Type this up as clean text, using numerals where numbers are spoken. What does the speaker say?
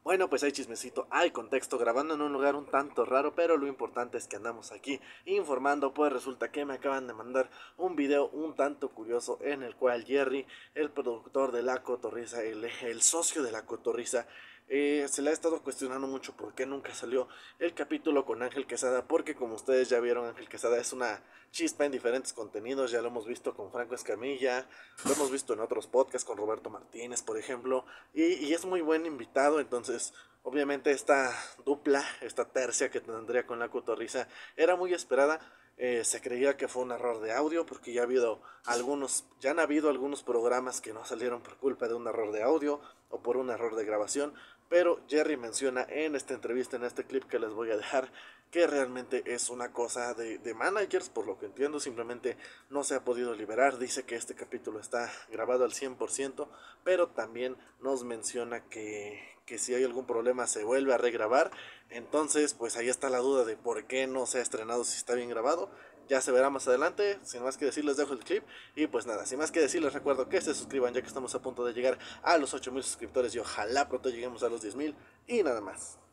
Bueno, pues hay chismecito, hay contexto, grabando en un lugar un tanto raro, pero lo importante es que andamos aquí informando, pues resulta que me acaban de mandar un video un tanto curioso en el cual Jerry, el productor de La Cotorrisa, el socio de La Cotorrisa, se le ha estado cuestionando mucho por qué nunca salió el capítulo con Ángel Quesada, porque como ustedes ya vieron, Ángel Quesada es una chispa en diferentes contenidos, ya lo hemos visto con Franco Escamilla, lo hemos visto en otros podcasts con Roberto Martínez, por ejemplo, y es muy buen invitado. Entonces obviamente esta dupla, esta tercia que tendría con La Cotorrisa era muy esperada. Se creía que fue un error de audio porque ya han habido algunos programas que no salieron por culpa de un error de audio o por un error de grabación, pero Jerry menciona en esta entrevista, en este clip que les voy a dejar, que realmente es una cosa de managers, por lo que entiendo, simplemente no se ha podido liberar. Dice que este capítulo está grabado al 100%, pero también nos menciona que si hay algún problema se vuelve a regrabar. Entonces, pues ahí está la duda de por qué no se ha estrenado si está bien grabado. Ya se verá más adelante. Sin más que decir, les dejo el clip. Y pues nada, sin más que decir, les recuerdo que se suscriban, ya que estamos a punto de llegar a los 8,000 suscriptores y ojalá pronto lleguemos a los 10,000. Y nada más.